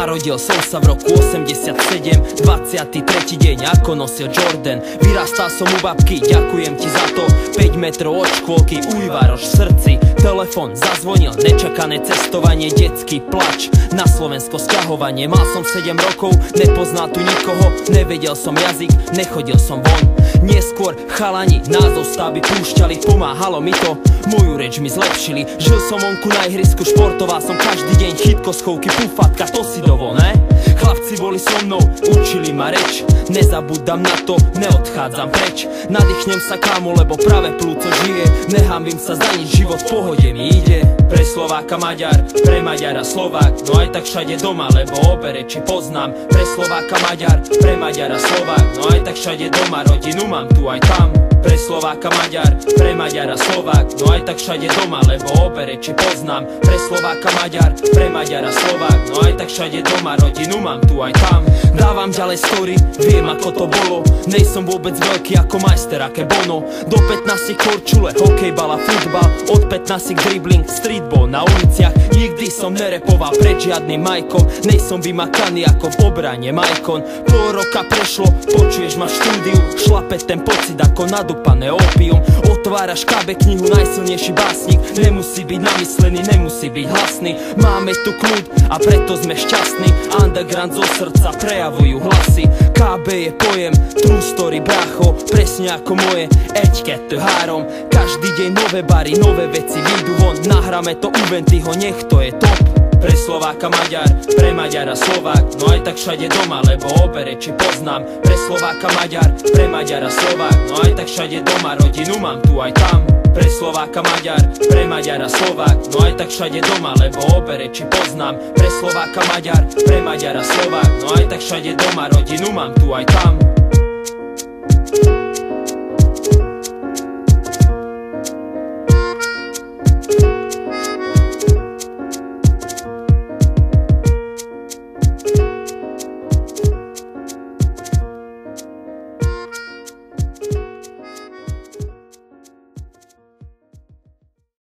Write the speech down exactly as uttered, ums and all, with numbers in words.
Narodil som sa v roku osemdesiatsedem, dvadsiaty tretí deň ako nosil Jordan. Vyrastal som u babky, ďakujem ti za to. päť metrov od škôlky, ujvároš v srdci. Telefón zazvonil, nečakané cestovanie, detský plač, na Slovensko sťahovanie. Mal som sedem rokov, nepoznal tu nikoho, nevedel som jazyk, nechodil som von. Neskôr chalani názov stavby púšťali, pomáhalo mi to, moju reč mi zlepšili. Žil som vonku na ihrisku, športoval som každý deň, chytko, schovky, pufatka, to si dovol, ne? Chlapci boli so mnou, učili ma reč, nezabudám na to, neodchádzam preč. Nadýchnem sa kámo, lebo práve plúco žije, nehanbím sa za nič, život v pohode mi ide. Pre Slováka Maďar, pre Maďara Slovák, no aj tak všade doma, lebo obe reči poznám. Pre Slováka Maďar, pre Maďara Slovák, no aj tak všade doma, rodinu mám tu aj tam. Pre Slováka Maďar, pre Maďara Slovák, no aj tak všade doma, lebo obe reči poznám. Pre Slováka Maďar, pre Maďara Slovák, no aj tak všade doma, rodinu mám tu aj tam. Dávam ďalej story, viem ako to bolo, nejsom vôbec veľký ako majster, aké bono. Do pätnástich korčule, hokejbal a futbal, od pätnástich dribbling, streetball na uliciach. Nikdy som nerepoval pred žiadnym majkom, nejsom vymakaný ako v obrane majkon. Pol roka prešlo, počuješ ma v štúdiu, šlape ten pocit ako nadúpané opium. Otváraš kábe knihu, najsilnejší básnik, nemusí byť namyslený, nemusí byť hlasný. Máme tu kľud a preto sme šťastní, underground zo srdca prejavujú hlasy. ká bé je pojem, true story brácho, presne ako moje eťke három. Každý deň nové bary, nové veci výjdu von, nahráme to u Ventyho, nech to je top. Pre Slováka Maďar, pre Maďara Slovák, no aj tak všade doma, lebo obe reči poznám. Pre Slováka Maďar, pre Maďara Slovák, no aj tak všade doma, rodinu mám tu aj tam. Pre Slováka Maďar, pre Maďara Slovák, no aj tak všade doma, lebo obe reči poznám. Pre Slováka Maďar, pre Maďara Slovák, no aj tak všade doma, rodinu mám tu aj tam.